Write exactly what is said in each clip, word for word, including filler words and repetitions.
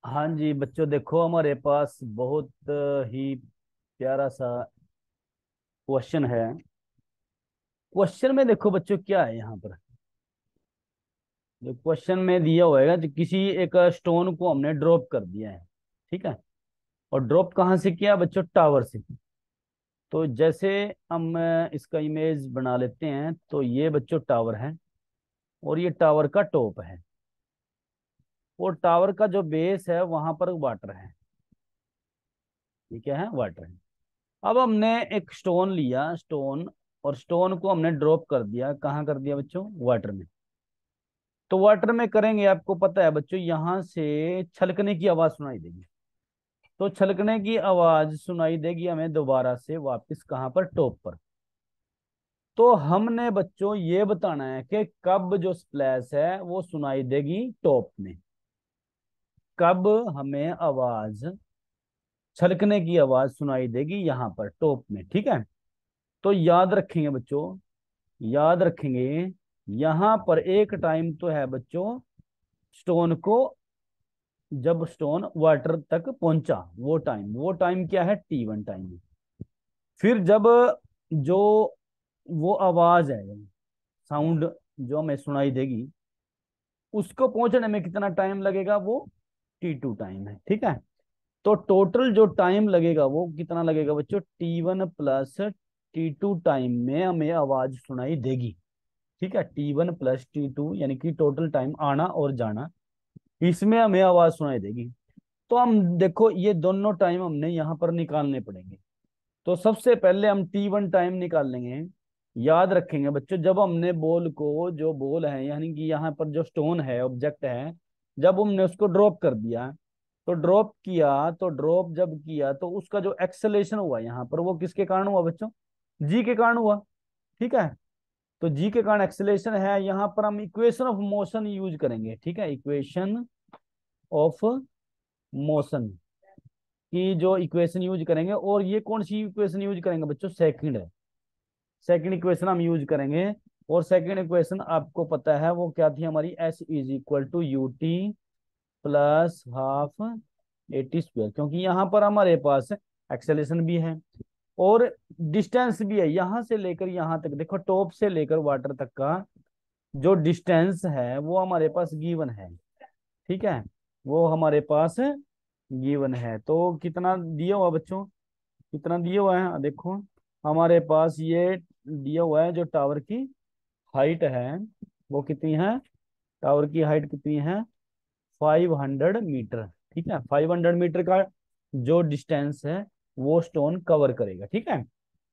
हाँ जी बच्चों, देखो हमारे पास बहुत ही प्यारा सा क्वेश्चन है। क्वेश्चन में देखो बच्चों क्या है यहाँ पर। जो क्वेश्चन में दिया हुआ है कि किसी एक स्टोन को हमने ड्रॉप कर दिया है। ठीक है। और ड्रॉप कहाँ से किया बच्चों? टावर से। तो जैसे हम इसका इमेज बना लेते हैं, तो ये बच्चों टावर है और ये टावर का टॉप है। और टावर का जो बेस है वहां पर वाटर है। ये क्या है? वाटर है। अब हमने एक स्टोन लिया, स्टोन, और स्टोन को हमने ड्रॉप कर दिया। कहाँ कर दिया बच्चों? वाटर में। तो वाटर में करेंगे, आपको पता है बच्चों, यहां से छलकने की आवाज सुनाई देगी। तो छलकने की आवाज सुनाई देगी हमें दोबारा से वापस कहाँ पर? टॉप पर। तो हमने बच्चों ये बताना है कि कब जो स्प्लैश है वो सुनाई देगी टॉप में। कब हमें आवाज, छलकने की आवाज सुनाई देगी यहाँ पर टॉप में। ठीक है। तो याद रखेंगे बच्चों, याद रखेंगे, यहां पर एक टाइम तो है बच्चों स्टोन को, जब स्टोन वाटर तक पहुंचा वो टाइम, वो टाइम क्या है? टी वन टाइम है। फिर जब जो वो आवाज है, साउंड जो हमें सुनाई देगी, उसको पहुंचने में कितना टाइम लगेगा? वो टी टू टाइम है। ठीक है। तो टोटल जो टाइम लगेगा वो कितना लगेगा बच्चों? T one plus T two time में हमें आवाज सुनाई देगी। ठीक है। T one plus T two यानी कि टोटल टाइम आना और जाना, इसमें हमें आवाज सुनाई देगी। तो हम देखो ये दोनों टाइम हमने यहाँ पर निकालने पड़ेंगे। तो सबसे पहले हम टी वन टाइम निकाल लेंगे। याद रखेंगे बच्चों, जब हमने बॉल को, जो बॉल है यानी कि यहाँ पर जो स्टोन है, ऑब्जेक्ट है, जब हमने उसको ड्रॉप कर दिया, तो ड्रॉप किया, तो ड्रॉप जब किया तो उसका जो एक्सेलेरेशन हुआ यहाँ पर, वो किसके कारण हुआ बच्चों? जी के कारण हुआ। ठीक है। तो जी के कारण एक्सेलेरेशन है। यहाँ पर हम इक्वेशन ऑफ मोशन यूज करेंगे। ठीक है। इक्वेशन ऑफ मोशन की जो इक्वेशन यूज करेंगे, और ये कौन सी इक्वेशन यूज करेंगे बच्चों? सेकंड है। सेकंड इक्वेशन हम यूज करेंगे। और सेकंड इक्वेशन आपको पता है वो क्या थी हमारी? S is equal to U T plus half A T square, क्योंकि यहाँ पर हमारे पास एक्सेलेरेशन भी है और डिस्टेंस भी है। यहाँ से लेकर यहाँ तक देखो, टॉप से लेकर वाटर तक का जो डिस्टेंस है वो हमारे पास गिवन है। ठीक है। वो हमारे पास गिवन है। तो कितना दिया हुआ बच्चों? कितना दिया हुआ है देखो, हमारे पास ये दिया हुआ है जो टावर की हाइट है, वो कितनी है? टावर की हाइट कितनी है? Five hundred metre. ठीक है। फाइव हंड्रेड मीटर का जो डिस्टेंस है वो स्टोन कवर करेगा। ठीक है।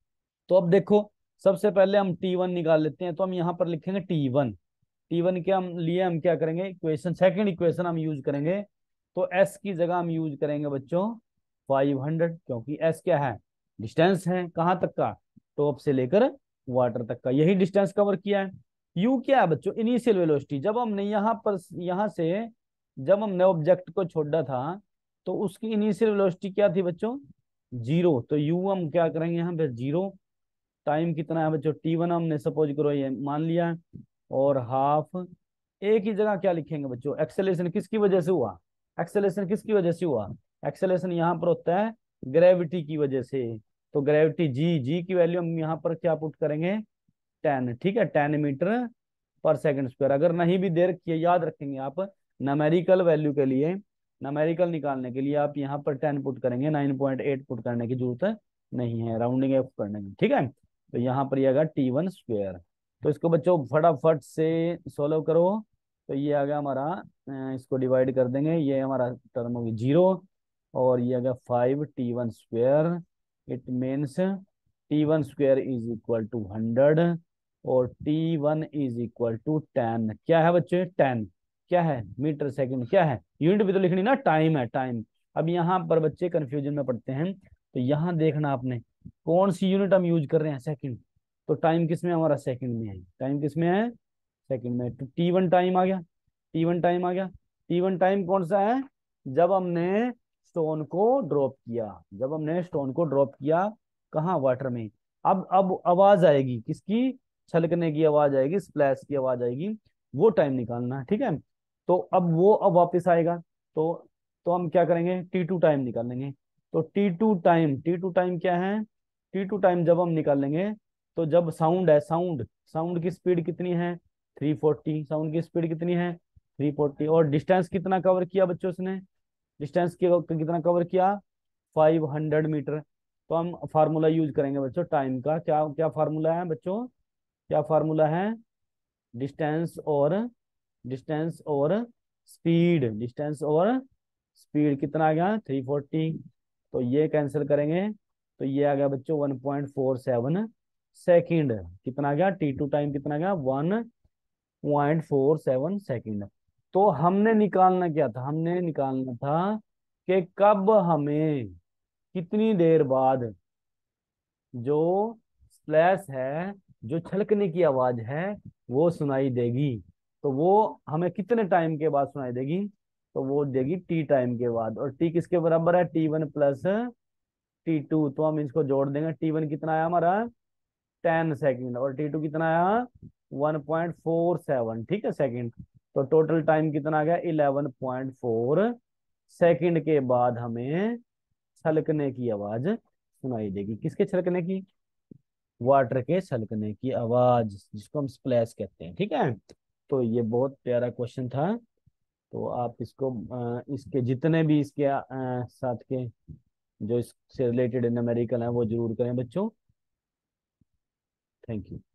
तो अब देखो, सबसे पहले हम टी वन निकाल लेते हैं। तो हम यहाँ पर लिखेंगे टी वन। टी वन के हम लिए हम क्या करेंगे? इक्वेशन, सेकंड इक्वेशन हम यूज करेंगे। तो एस की जगह हम यूज करेंगे बच्चों फाइव हंड्रेड, क्योंकि एस क्या है? डिस्टेंस है। कहाँ तक का? टॉप से लेकर वाटर तक का, यही डिस्टेंस कवर किया है। यू क्या है बच्चों? Initial velocity. जब हमने यहाँ पर, यहाँ से जब हमने ऑब्जेक्ट को छोड़ा था, तो उसकी इनिशियल वेलोसिटी क्या थी बच्चों? जीरो। तो यू हम क्या करेंगे यहाँ पे? जीरो। टाइम कितना है बच्चों? टी वन हमने सपोज करो ये मान लिया। और हाफ, एक ही जगह क्या लिखेंगे बच्चों? एक्सेलेरेशन किसकी वजह से हुआ? एक्सेलेरेशन किसकी वजह से हुआ? एक्सेलेरेशन यहाँ पर होता है ग्रेविटी की वजह से। तो ग्रेविटी जी, जी की वैल्यू हम यहाँ पर क्या पुट करेंगे? टेन। ठीक है। Ten metre per second square. अगर नहीं भी दे रखी है, याद रखेंगे आप, न्यूमेरिकल वैल्यू के लिए, न्यूमेरिकल निकालने के लिए आप यहाँ पर टेन पुट करेंगे, नाइन पॉइंट एट पुट करने की जरूरत नहीं है राउंडिंग ऑफ करने की। ठीक है। तो यहाँ पर ये आएगा टी वन स्क्वेयर। तो इसको बच्चों फटाफट से सोल्व करो। तो ये आ गया हमारा, अ, इसको डिवाइड कर देंगे, ये हमारा टर्म होगी जीरो, और ये आ गया five T one square. It means T one square is equal to hundred, और T one is equal to ten. क्या है बच्चे? टेन। क्या है? Metre second. क्या है? यूनिट भी तो लिखनी ना, टाइम है, टाइम। अब यहाँ पर बच्चे कंफ्यूजन में पड़ते हैं। तो यहाँ देखना आपने कौन सी यूनिट हम यूज कर रहे हैं? सेकंड। तो टाइम किस में? हमारा सेकंड में है। टाइम किस में है? सेकंड में। तो टी वन टाइम आ गया। टी वन टाइम आ गया। टी वन टाइम कौन सा है? जब हमने स्टोन को ड्रॉप किया, जब हमने स्टोन को ड्रॉप किया कहाँ? वाटर में। अब अब आवाज आएगी किसकी? छलकने की आवाज आएगी, स्प्लैश की आवाज आएगी। वो टाइम निकालना है। ठीक है। तो अब वो अब वापस आएगा। तो तो हम क्या करेंगे, टी टू टाइम निकालेंगे। तो T two time, T two time क्या है, टी टू टाइम जब हम निकालेंगे, तो जब साउंड है, साउंड साउंड की स्पीड कितनी है, थ्री फोर्टी। साउंड की स्पीड कितनी है, थ्री फोर्टी। और डिस्टेंस कितना कवर किया बच्चों उसने, डिस्टेंस कितना कवर किया, फाइव हंड्रेड मीटर। तो हम फार्मूला यूज करेंगे बच्चों टाइम का, क्या क्या फार्मूला है बच्चों, क्या फार्मूला है, डिस्टेंस और डिस्टेंस और स्पीड, डिस्टेंस और स्पीड कितना आ गया, थ्री फोर्टी। तो ये कैंसिल करेंगे, तो ये आ गया बच्चों one point four seven second. कितना आ गया, टी टू टाइम कितना आ गया, one point four seven second. तो हमने निकालना क्या था, हमने निकालना था कि कब हमें, कितनी देर बाद जो स्प्लैश है, जो छलकने की आवाज है, वो सुनाई देगी। तो वो हमें कितने टाइम के बाद सुनाई देगी, तो वो देगी टी टाइम के बाद। और टी किसके बराबर है, T one plus T two. तो हम इसको जोड़ देंगे, टी वन कितना आया हमारा, टेन सेकेंड, और टी टू कितना आया, वन पॉइंट फोर सेवन, ठीक है, सेकेंड। तो टोटल टाइम कितना आ गया, इलेवन पॉइंट फोर सेकेंड के बाद हमें छलकने की आवाज सुनाई देगी। किसके छलकने की, वाटर के छलकने की आवाज, जिसको हम स्प्लैश कहते हैं, ठीक है। तो ये बहुत प्यारा क्वेश्चन था। तो आप इसको अ, इसके जितने भी इसके अ, साथ के जो इससे रिलेटेड न्यूमेरिकल है वो जरूर करें बच्चों। Thank you.